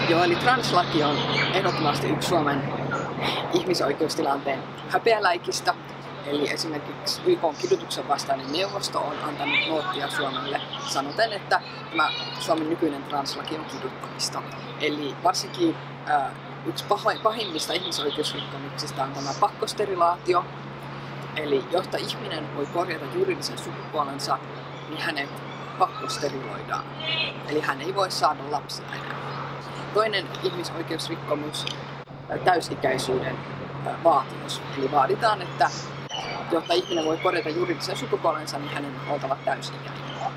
Joo, eli translaki on ehdottomasti yksi Suomen ihmisoikeustilanteen häpeäläikistä. Eli esimerkiksi YK:n kidutuksen vastainen neuvosto on antanut noottia Suomelle sanoten, että tämä Suomen nykyinen translaki on kiduttamista. Eli varsinkin yksi pahimmista ihmisoikeusrikkomuksista on tämä pakkosterilaatio. Eli jotta ihminen voi korjata juridisen sukupuolensa, niin hänet pakkosteriloidaan. Eli hän ei voi saada lapsia enää. Toinen ihmisoikeusrikkomus, täysikäisyyden vaatimus. Eli vaaditaan, että jotta ihminen voi korjata juridisen sukupuolensa, niin hänen on oltava täysi-ikäinen.